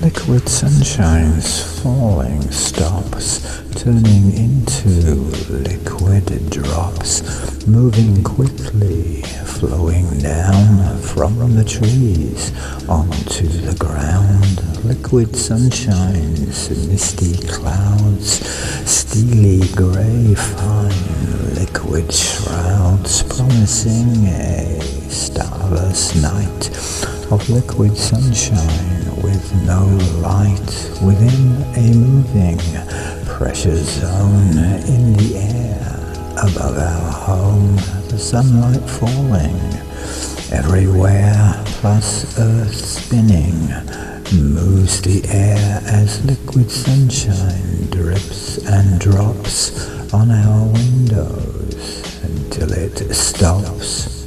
Liquid sunshine's falling stops, turning into liquid drops, moving quickly, flowing down from the trees onto the ground. Liquid sunshine's misty clouds, steely grey fine liquid shrouds, promising a starless night of liquid sunshine with no light within a moving pressure zone in the air above our home. The sunlight falling everywhere, plus earth spinning, moves the air as liquid sunshine drips and drops on our windows until it stops.